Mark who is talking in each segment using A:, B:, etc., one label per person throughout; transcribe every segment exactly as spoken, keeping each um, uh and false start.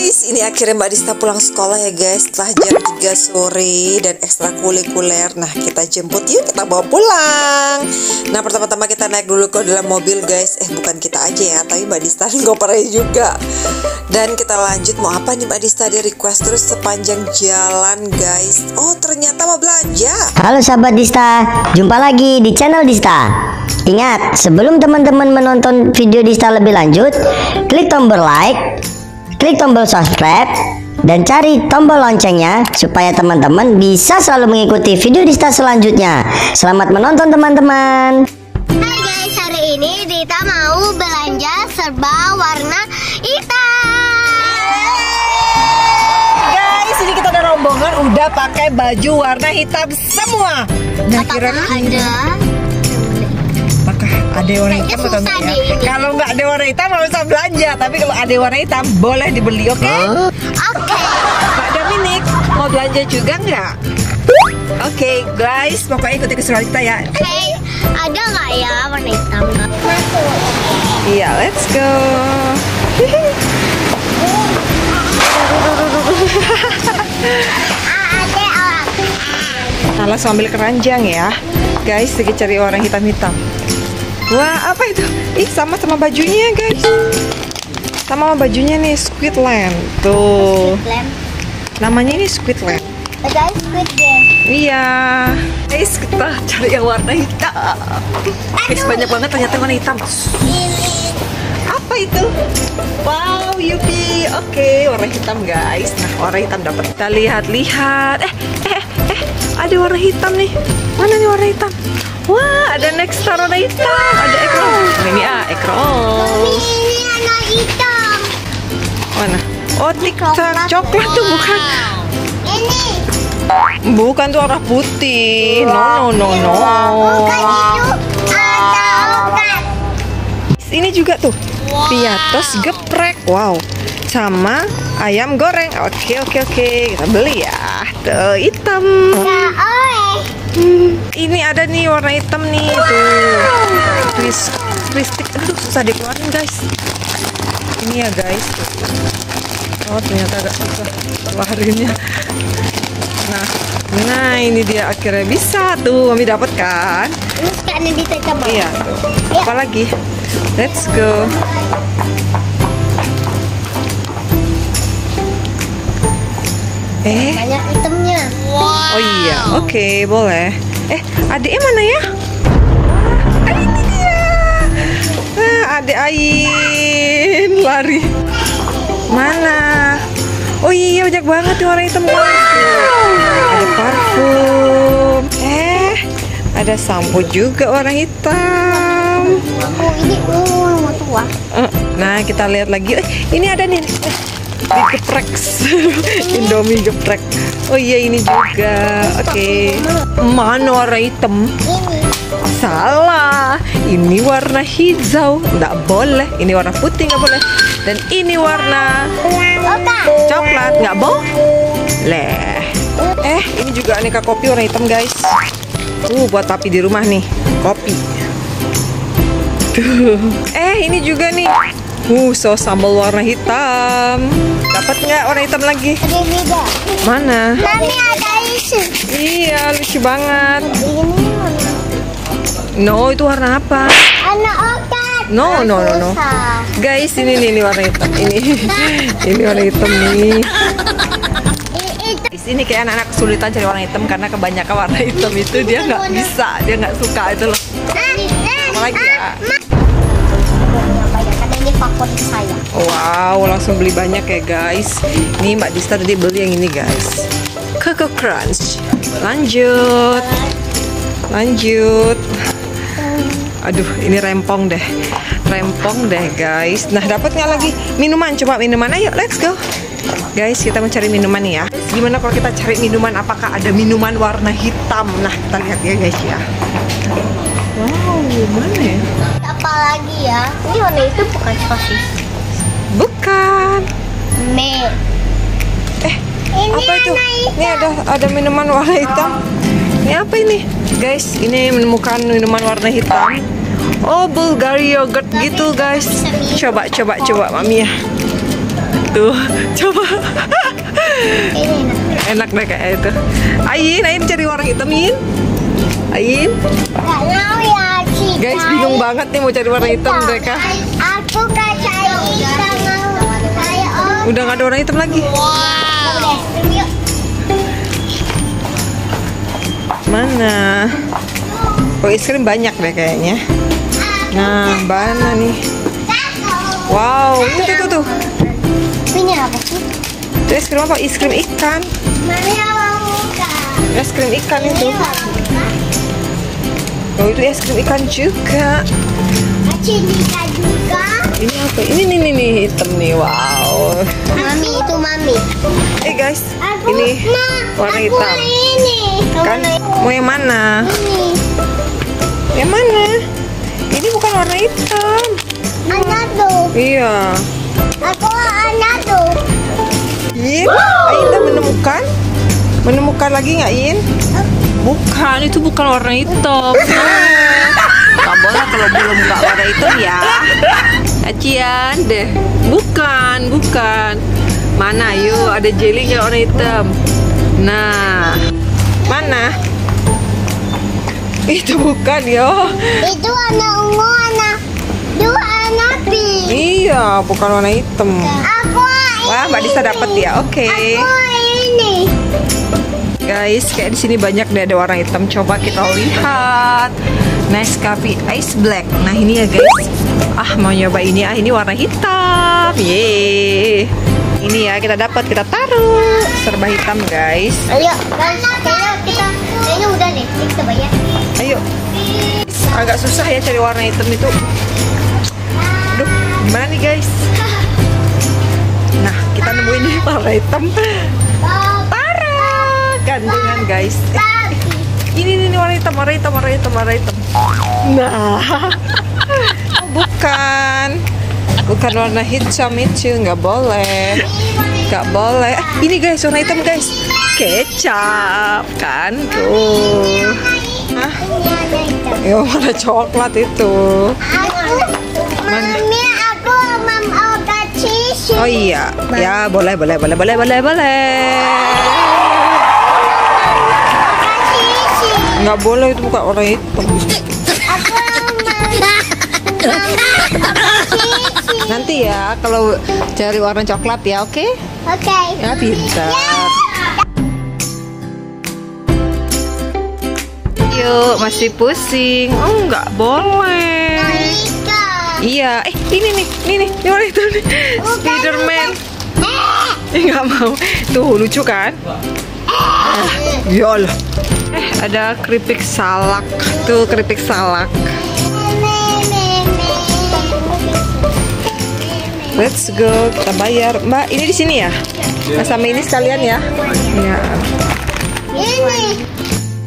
A: guys, ini akhirnya Mbak Dista pulang sekolah ya guys. Setelah jam tiga sore dan ekstrakurikuler. Nah kita jemput yuk, kita bawa pulang. Nah pertama-tama kita naik dulu ke dalam mobil guys. Eh bukan kita aja ya, tapi Mbak Dista ngopernya juga. Dan kita lanjut, mau apa nih Mbak Dista? Dia request terus sepanjang jalan guys. Oh ternyata mau belanja.
B: Halo sahabat Dista, jumpa lagi di channel Dista. Ingat, sebelum teman-teman menonton video Dista lebih lanjut, klik tombol like, klik tombol subscribe, dan cari tombol loncengnya supaya teman-teman bisa selalu mengikuti video Dista selanjutnya. Selamat menonton teman-teman.
C: Hai guys, hari ini Dita mau belanja serba warna hitam.
A: Guys, ini kita ada rombongan udah pakai baju warna hitam semua. Nah kira-kira apakah ada warna hitam atau enggak ya? Kalau nggak ada warna hitam nggak usah belanja. Tapi kalau ada warna hitam boleh dibeli, oke? Okay?
C: Oke. Okay.
A: Pak Dominik mau belanja juga nggak? Oke okay, guys, pokoknya ikuti keseruan kita ya.
C: Oke, okay. Ada nggak ya warna hitam? Masuk.
A: Iya, let's go. Nah, langsung ambil keranjang ya, guys. Lagi cari orang hitam-hitam. Wah, apa itu? Ih, sama sama bajunya guys. Sama sama bajunya nih, Squidland. Tuh.
C: Squidland.
A: Namanya ini Squidland.
C: Ada Squid Game.
A: Iya. Guys, kita cari yang warna hitam. Guys, banyak banget ternyata warna hitam.
C: Ini.
A: Apa itu? Wow, Yupi. Oke, warna hitam guys. Nah, warna hitam dapat. Kita lihat-lihat. Eh, eh, eh, ada warna hitam nih. Mana nih warna hitam? Wah, ada Nexstar warna hitam. Ada Ekrol. Ini ah, Ekrol.
C: Ini warna hitam.
A: Mana? Oh, TikTok coklat tuh bukan?
C: Ini.
A: Bukan tuh warna putih. No, no, no, no.
C: Bukan itu. Ada obat.
A: Ini juga tuh. Piatos geprek. Wow. Sama ayam goreng. Oke, oke, oke. Kita beli ya. Tuh, hitam.
C: Nah, oleh.
A: Hmm, ini ada nih warna hitam nih tuh. Twist, twistik. Aduh susah dikeluarin guys. Ini ya guys. Oh ternyata agak susah keluarinnya. Nah, nah ini dia akhirnya bisa tuh. Mami dapat kan?
C: Ini sekarang bisa coba.
A: Iya tuh. Apa lagi? Let's go. Eh.
C: Banyak itemnya.
A: Oh iya, oke okay, boleh. Eh, adiknya mana ya? Ah, ini dia. Ah, adik Ain lari. Mana? Oh iya, banyak banget tuh warna hitam guys. Ada parfum. Eh, ada sampo juga warna hitam.
C: Oh ini oh mau tua.
A: Nah, kita lihat lagi. Eh, ini ada nih. Eh, geprek. Indomie geprek. Oh iya ini juga. Oke. Okay. Mana warna hitam?
C: Ini.
A: Salah. Ini warna hijau. Nggak boleh. Ini warna putih nggak boleh. Dan ini warna coklat nggak boleh. Eh ini juga aneka kopi warna hitam guys. Uh buat papi di rumah nih. Kopi. Tuh. Eh ini juga nih. Uh, so sambal warna hitam. Dapat nggak warna hitam lagi?
C: Ada beda.
A: Mana?
C: Mami ada isu.
A: Iya, lucu banget.
C: Ini warna.
A: No, itu warna apa?
C: Warna okat.
A: No, no, no, no. Guys, ini nih, ini warna hitam. Ini, ini warna hitam nih. Di sini kayak anak-anak kesulitan cari warna hitam karena kebanyakan warna hitam itu dia nggak bisa, dia nggak suka itu loh. Apa lagi ya?
C: Ini favorit saya.
A: Wow, langsung beli banyak ya guys. Ini Mbak Dista tadi beli yang ini guys. Coco Crunch. Lanjut. Lanjut. Aduh, ini rempong deh. Rempong deh guys. Nah, dapat nggak lagi minuman? Coba minuman. Ayo, let's go. Guys, kita mencari minuman nih ya. Gimana kalau kita cari minuman? Apakah ada minuman warna hitam? Nah, kita lihat ya guys ya. Wow, mana ya?
C: Apa lagi ya? Ini warna itu bukan sosis.
A: Bukan.
C: Me.
A: Eh,
C: Ini
A: apa itu?
C: warna hitam.
A: Ini ada ada minuman warna hitam. Ini apa ini? Guys, ini menemukan minuman warna hitam. Oh, Bulgaria yogurt gitu guys. Coba coba coba Mami ya. Tuh, coba.
C: Ini enak.
A: Enak deh kayak itu. Ayin, Ayin cari warna hitam, Yin. Ayin.
C: Gak mau ya, Ci.
A: Guys, bingung banget nih mau cari warna hitam mereka.
C: Aku gak cari hitam, mau kayak orang.
A: Udah nggak ada warna hitam lagi.
C: Wow. Yuk.
A: Mana? Oh, es krim banyak deh kayaknya. Nah, mana nih? Wow, itu tuh tuh tuh.
C: Ini apa sih?
A: Itu es krim apa? Es krim ikan.
C: Mami mau kan?
A: Es krim ikan itu. Oh, itu es krim ikan juga.
C: Cinta juga.
A: Ini apa? Ini nih nih nih hitam nih. Wow.
C: Mami itu mami.
A: Eh guys,
C: Aku,
A: ini
C: Ma,
A: warna
C: aku
A: hitam.
C: Ini.
A: Kan mau yang mana?
C: Ini.
A: Yang mana? Ini bukan warna hitam.
C: Anak tuh.
A: Iya.
C: Aku anak tuh.
A: Yin, Ayin udah menemukan? Menemukan lagi nggak Yin? Bukan, itu bukan warna hitam. Gak boleh kalau belum nggak warna hitam ya. Acian deh. Bukan, bukan. Mana? Yuk, ada jelly nggak warna hitam? Nah, mana? Itu bukan yo.
C: Itu anak ungu, anak dua anak pink.
A: Iya, bukan warna hitam.
C: Aku ini.
A: Wah, Mbak Dista dapat ya. Oke.
C: Aku ini.
A: Guys, kayak di sini banyak deh ada warna hitam. Coba kita lihat. Nescafe Ice Black. Nah, ini ya guys. Ah, mau nyoba ini. Ah, ini warna hitam. Yeay. Ini ya kita dapat, kita taruh serba hitam, guys.
C: Ayo, guys, kayaknya kita kayaknya udah deh. Kita bayar.
A: Ayo. Agak susah ya cari warna hitam itu. Aduh, gimana nih, guys? Nah, kita nemuin nih warna hitam. Parah. Gandengan, guys. Eh, Ini nih ini warna hitam, warna hitam, warna hitam, warna hitam. Nah, bukan, bukan warna hitam itu, nggak boleh, nggak boleh. Ah, ini guys, warna hitam guys, kecap kan tuh. Hah? Ya warna coklat itu.
C: Mami, aku mau kasih.
A: Oh iya, ya boleh, boleh, boleh, boleh, boleh, boleh. Nggak boleh, itu bukan warna hitam. Nanti ya kalau cari warna coklat ya, oke? Okay?
C: Oke. Okay.
A: Ya pintar. Yuk, masih pusing. Oh, nggak boleh. Iya, eh ini nih, ini nih, ini warna hitam nih. Spiderman. Eh nggak mau. Tuh lucu kan? Ah, yol. Eh ada keripik salak. Tuh keripik salak. Let's go, kita bayar. Mbak, ini di sini ya? Nah, sama ini sekalian ya? Ya.
C: Ini.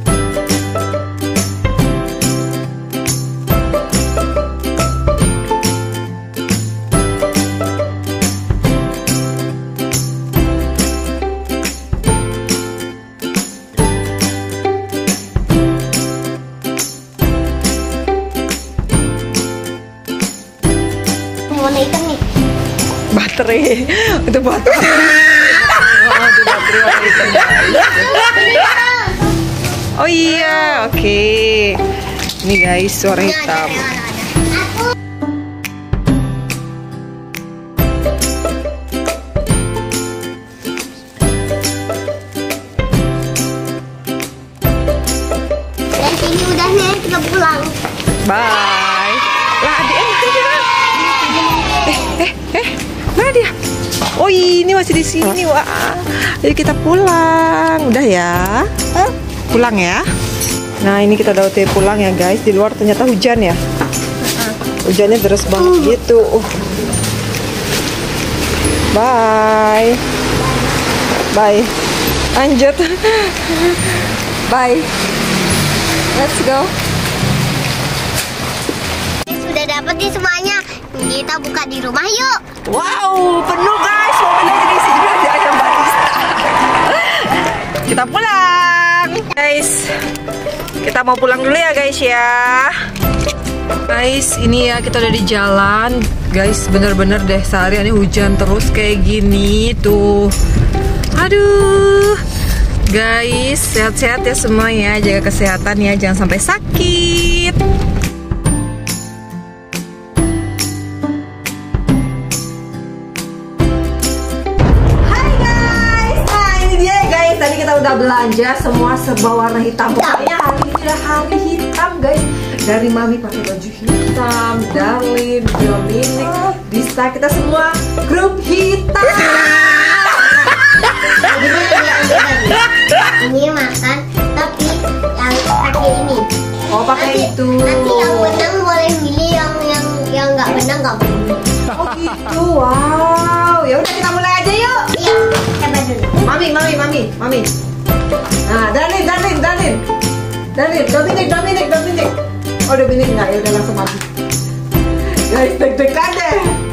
C: Warna hitam nih.
A: Baterai. Itu baterai. Oh, itu baterai warna hitam. Oh iya, oke. Ini guys, warna hitam.
C: Dan ini udah nih, kita pulang.
A: Bye. Lah, adik eh, eh, eh, eh, mana dia? Oh ini masih di sini, wah. Ayo kita pulang, udah ya? Pulang ya? Nah ini kita udah pulang ya guys. Di luar ternyata hujan ya. Hujannya deras banget gitu. Uh. Bye. Bye. Lanjut. Bye. Let's go.
C: Sudah dapat nih semuanya. Kita buka di rumah yuk.
A: Wow, penuh guys. Mobilnya di sini ada ayam barista. Kita pulang, guys. Kita mau pulang dulu ya guys ya. Guys, ini ya kita udah di jalan. Guys, bener-bener deh sehari ini hujan terus kayak gini tuh. Aduh. Guys, sehat-sehat ya semuanya. Jaga kesehatan ya, jangan sampai sakit. Hai guys. Nah, ini dia guys. Tadi kita udah belanja semua serba warna hitam. Pokoknya hari ini adalah hari hitam guys. Dari Mami pakai baju hitam, Darlin, Dominic, Dista, kita semua grup hitam.
C: Ini makan, tapi yang pakai ini.
A: Oh, pakai
C: nanti,
A: itu.
C: Nanti yang menang boleh milih, yang yang yang nggak menang nggak boleh.
A: Oh gitu, wow. Ya udah kita mulai aja yuk.
C: Iya, coba dulu.
A: Mami, Mami, Mami, Mami. Nah, Darlin, Darlin, Darlin, Darlin, Dominic, Dominic, Dominic. Oh, Dominic nggak, ya udah langsung mati. Guys, deg-degan deh.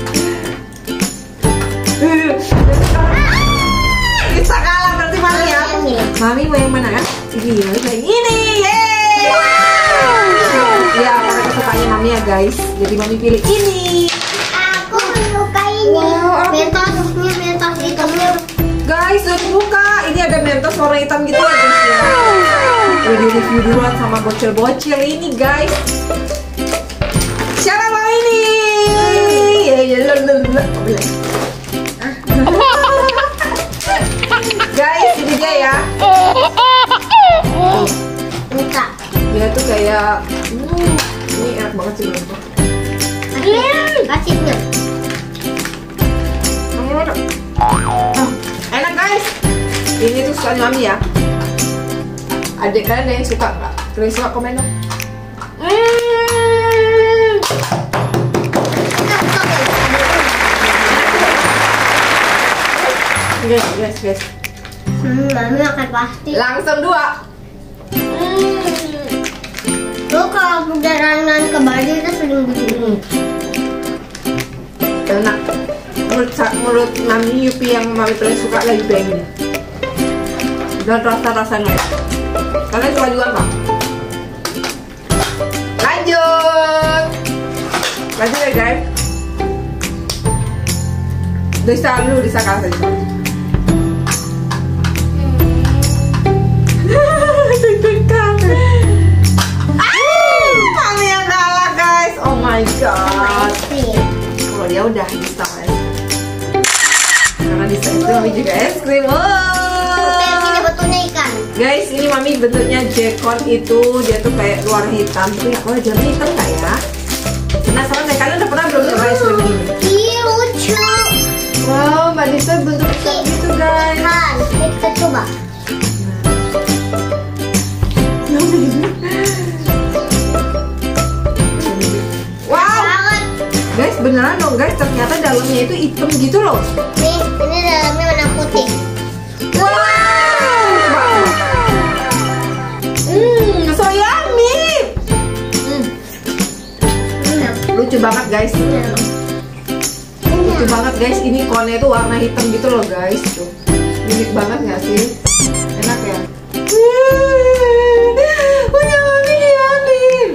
A: Bisa kalah berarti Mami ya. Mami mau yang mana kan? Ini, Mami mau yang ini. Yeay. Wow. Ya, karena kesukaannya Mami ya guys. Jadi Mami pilih ini.
C: Aku suka ini.
A: Wow,
C: Mentosnya, mentos hitamnya.
A: Guys, lihat buka. Ini ada mentos warna hitam gitu ya guys ya. Udah di review duluan sama bocil-bocil ini guys. Siapa mau ini? Ya ya lalu. Guys, ini dia ya.
C: Enggak.
A: Dia tuh kayak, uh, ini enak banget sih menurut aku.
C: Kasihnya.
A: Oh, enak guys. Ini tuh suka Mami ya. Adik kalian ada yang suka nggak? Kalian suka komen dong. Hmm. Guys, guys, guys.
C: Hmm, Mami akan pasti.
A: Langsung dua.
C: Hmm. Lu kalau perjalanan ke Bali itu sering begini.
A: Enak. Menurut menurut Mami Yupi yang Mami paling suka lagi kayak gini. Dan rasa-rasanya. Kalian suka juga nggak? Lanjut. Lanjut ya guys. Bisa dulu, bisa kalah tadi. Mami yang kalah guys. Oh my god. Kalau dia udah bisa guys. Karena bisa itu Mami juga es krim.
C: Ini betulnya ikan.
A: Guys, ini Mami bentuknya jekon itu, dia tuh kayak luar hitam. Tapi nggak tahu jamnya hitam nggak ya? Penasaran deh, kalian udah pernah belum coba es krim ini?
C: Ih, lucu.
A: Wow, Mbak Disa bentuk ikan gitu guys.
C: Kan, kita coba.
A: Wow,
C: Banget.
A: guys beneran dong guys, ternyata dalamnya itu hitam gitu loh.
C: Nih, ini dalamnya warna putih.
A: Wow. Hmm, so yummy. Hmm, lucu banget guys. Lucu banget guys, ini konnya itu warna hitam gitu loh guys. Tuh, unik banget nggak sih? Enak ya? Punya Mami diambil.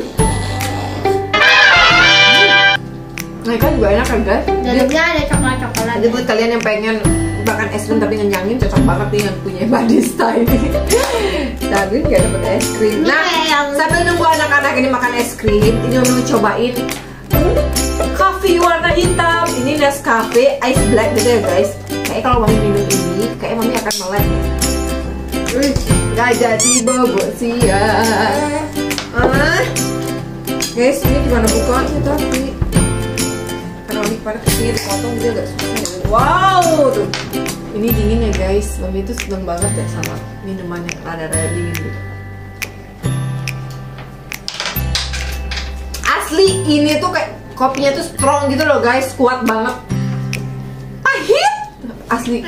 A: Nah, kan juga enak kan guys?
C: Dalamnya ada coklat-coklat.
A: Jadi buat kalian yang pengen makan es krim tapi ngenyangin, cocok banget nih yang punya Mbak Dista ini. Tapi nggak dapet es krim. Nah, sambil nunggu anak-anak ini makan es krim, ini mau cobain coffee warna hitam. Ini Nescafe Ice Black gitu ya guys. Kayak kalau Mami minum ini, kayak Mami akan melek. Hmm, nggak jadi bobo siang. Ah, guys, ini gimana bukanya tapi? Karena Mami pada kesini dipotong dia agak susah ya. Wow, tuh. Ini dingin ya guys. Mami itu seneng banget ya sama minuman yang rada-rada dingin gitu. Asli ini tuh kayak kopinya tuh strong gitu loh guys, kuat banget. Pahit. Asli.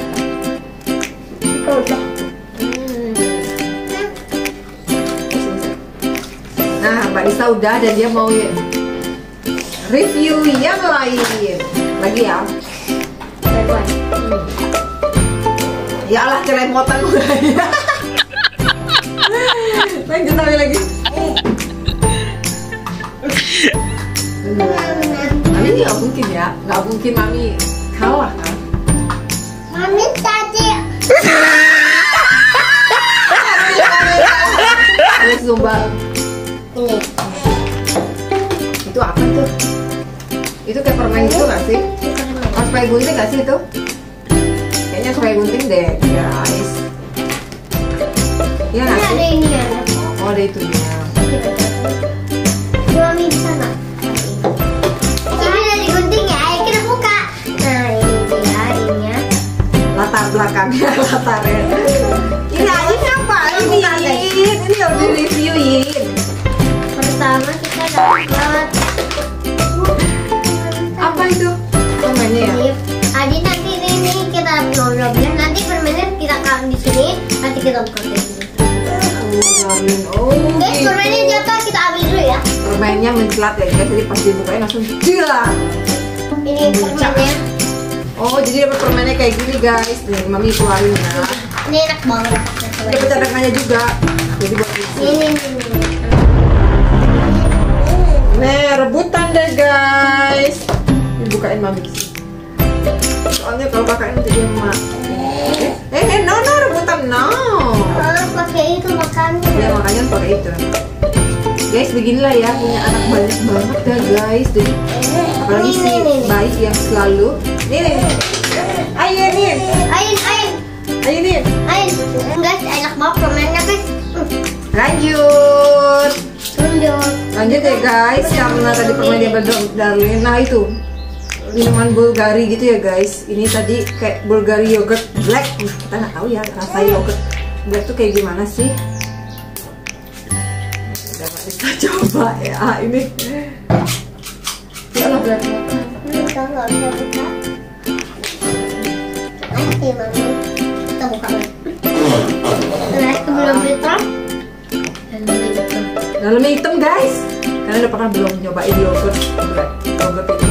A: Nah, Mbak Dista udah dan dia mau review yang lain. Lagi ya. Hmm. Ya Allah, celemotan gue. Lanjut lagi lagi. Mami nggak mungkin ya, nggak mungkin Mami kalah kan?
C: Mami tadi.
A: Ada zumba.
C: Ini.
A: Itu apa tuh? Itu kayak permen gitu nggak sih? Oh, supaya gunting nggak sih itu? Kayaknya supaya gunting deh, guys. Iya nggak
C: Ini
A: sih?
C: ada ini ya.
A: Oh, ada itunya.
C: Mami bisa nggak? Ini dari gunting ya, ayo kita buka. Nah ini dia ininya.
A: Latar belakangnya, latarnya. Ini aja apa? Ini ini yang di reviewin.
C: Pertama kita dapat
A: Apa itu? Permennya ya?
C: ini. Adi nanti ini kita ngobrol nanti permennya kita taruh di sini, nanti kita buka kayak gini.
A: Oh,
C: Guys,
A: gitu.
C: permennya jatuh kita ambil dulu ya.
A: Permennya mencelat ya guys, jadi pas dibukain langsung jelas.
C: Ini permennya.
A: Oh, jadi dapat permennya kayak gini guys. Nih, Mami keluarin ya.
C: Ini enak banget.
A: Dapat cadangannya juga. Jadi buat isi.
C: Ini ini.
A: Nih, rebutan deh guys. Dibukain Mami sih. Soalnya kalau kakaknya jadi emak. Eh, eh, no, no, rebutan, no.
C: Oh, pakai itu makannya.
A: Ya makanya pakai itu. Guys, beginilah ya punya anak banyak banget ya guys. Jadi apalagi si baik yang selalu. Nih, nih. Ayo nih,
C: Ain, ain,
A: ayo nih.
C: ain. Guys, enak banget permennya guys.
A: Lanjut.
C: Tunjuk.
A: Lanjut ya guys, karena tadi permen dia berdarlin. Nah itu minuman Bulgari gitu ya guys. Ini tadi kayak Bulgari yogurt black. Kita nggak tahu ya rasa yogurt black tuh kayak gimana sih. Udah nggak bisa coba ya ini. Ya Allah berarti.
C: Kita nggak bisa buka. Nanti mami kita buka lagi. Nah, sebelum kita
A: Dalamnya hitam guys. Karena udah pernah belum nyobain yogurt black yogurt itu.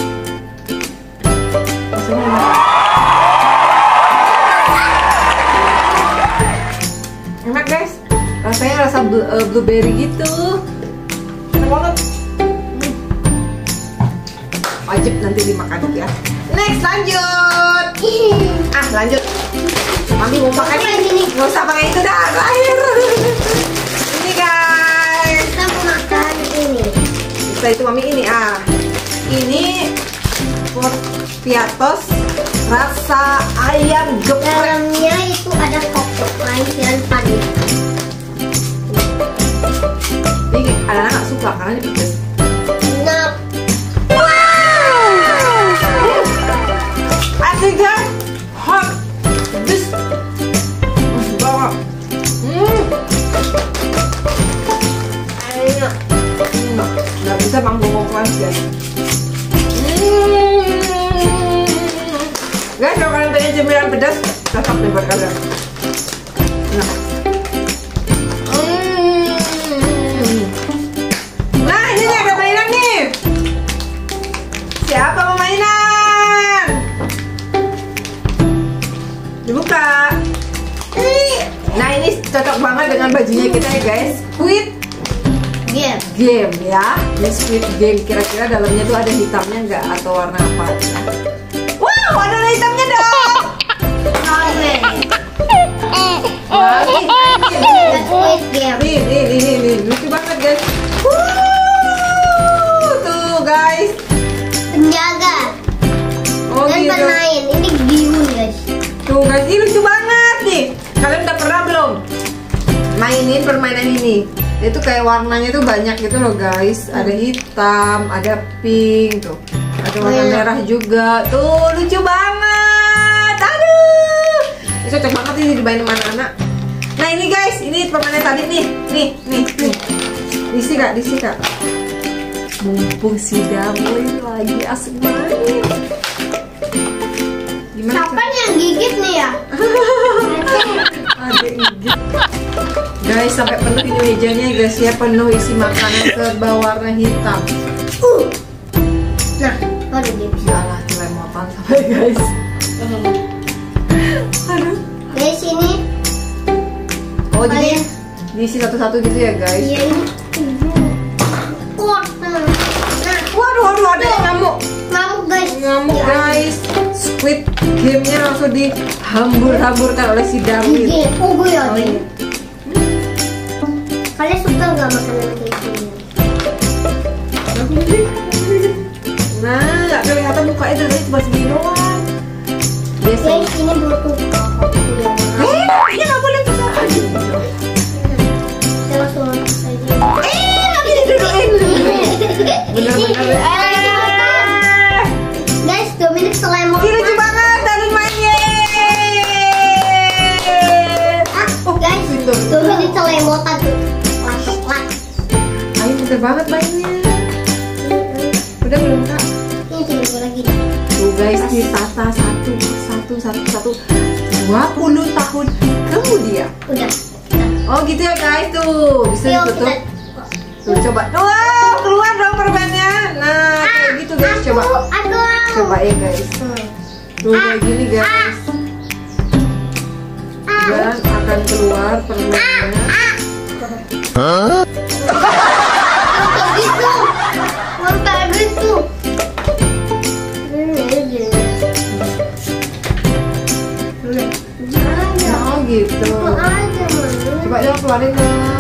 A: Enak guys, rasanya rasa bl uh, blueberry gitu. Enak banget. Hmm. Wajib nanti dimakan ya. Next lanjut. Ah lanjut. Mami mau makan ini. Nggak usah pakai itu dah, terakhir. Ini guys.
C: kita mau makan ini.
A: Setelah itu Mami ini ah. Ini Piatos rasa ayam geprek.
C: Dalamnya itu ada kokok lain dan panis.
A: Ini anak-anak nggak suka karena ini pedas.
C: Nah,
A: Asik kan? Hot, pedas, masuk banget. Hmm,
C: ayo.
A: nggak nggak bisa manggung kelas guys. Hmm, guys kalau kalian pengen cemilan pedas, cocok nih buat kalian. Nah. Hmm. Nah ini nih ada mainan nih. Siapa mau mainan? Dibuka. Nah ini cocok banget dengan bajunya kita ya guys. Squid
C: Game.
A: Game ya. Ini Squid Game. Kira-kira dalamnya tuh ada hitamnya nggak atau warna apa? Wow ada hitamnya dong. Wah, ini, ini,
C: Squid Game.
A: Nih, nih, nih, nih, nih, lucu banget guys. Wuh, tuh guys.
C: Penjaga
A: Oh
C: dan
A: gitu.
C: pemain. Ini bihun guys.
A: Tuh guys, ini lucu banget nih. Kalian udah pernah belum mainin permainan ini? Itu kayak warnanya tuh banyak gitu loh guys. Ada hitam, ada pink tuh. Ada warna
C: Oh, iya.
A: merah juga. Tuh lucu banget. Aduh. Ini cocok banget ini dimainin sama anak-anak. Nah ini guys, ini permainan tadi nih. Nih, nih, nih. Diisi kak, diisi kak. Mumpung si Damoy lagi asik main. Gimana?
C: Siapa nih yang gigit nih ya?
A: Adik gigit. Guys, sampai penuh ini mejanya guys ya, penuh isi makanan serba warna hitam.
C: Uh. Nah, baru dia bisa.
A: Salah celemotan sampai guys. Aduh.
C: Guys ini.
A: Oh jadi
C: Kalian-
A: diisi satu-satu gitu ya guys.
C: Iya ini. Kuat. Nah.
A: aduh, ada yang ngamuk.
C: Ngamuk guys.
A: Ngamuk guys. Squid Game-nya langsung dihambur-hamburkan oleh si Darwin.
C: Iya, oh gue ya.
A: Oh, iya.
C: Kalian suka nggak makanan kayak gini?
A: Nah, nggak kelihatan mukanya dari cuma segini doang. Biasa.
C: Guys, ini butuh.
A: Eh, ini nggak boleh besar.
C: Kita langsung aja.
A: Eh, lagi didudukin. Bener-bener. Eh,
C: Guys, Dominic selemot.
A: ini lucu banget Darwin mainnya.
C: Ah,
A: Oh,
C: guys,
A: pintar.
C: Dominic selemotan tuh. Lak, lak.
A: Ayo pintar banget mainnya. Udah belum kak?
C: Ini coba lagi.
A: Tuh guys, ditata satu satu satu satu dua puluh tahun kemudian.
C: Udah.
A: Oh gitu ya guys, tuh bisa
C: Yuk,
A: ditutup.
C: kita-
A: Tuh coba, wow keluar dong permennya. Nah kayak gitu guys, coba.
C: Aku, aku.
A: Coba ya guys. Tuh kayak gini guys. Dan akan keluar permennya.
C: Kayak gitu. Mau kayak gitu. Ini aja. Jangan.
A: Oh gitu.
C: Mau aja, Mama.
A: Coba dong keluarin dong.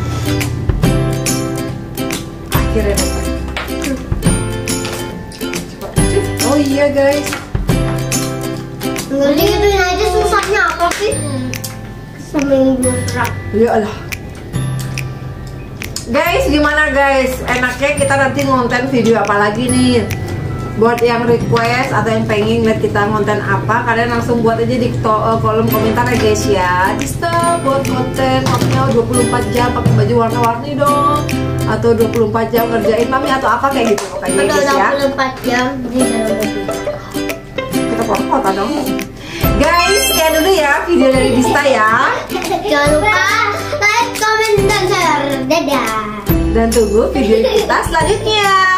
A: Akhirnya dapat. Coba. Cuk. Oh iya guys.
C: Nggak digituin aja susahnya apa sih? Seminggu serak.
A: Ya Allah. Guys, gimana guys? Enaknya kita nanti ngonten video apa lagi nih? Buat yang request atau yang pengen lihat kita ngonten apa, kalian langsung buat aja di to- uh, kolom komentar ya guys ya. Dista buat konten waktunya dua puluh empat jam pakai baju warna-warni dong. Atau dua puluh empat jam kerjain mami atau apa kayak gitu pokoknya
C: Udah
A: guys ya.
C: dua puluh empat jam di dalam mobil.
A: Kita foto-foto dong. Guys, sekian dulu ya video dari Dista ya.
C: Jangan lupa like, comment, dan share. Dadah.
A: Dan tunggu video kita selanjutnya.